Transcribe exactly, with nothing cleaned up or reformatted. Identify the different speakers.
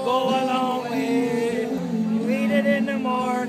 Speaker 1: go a long way. You eat it in the morning.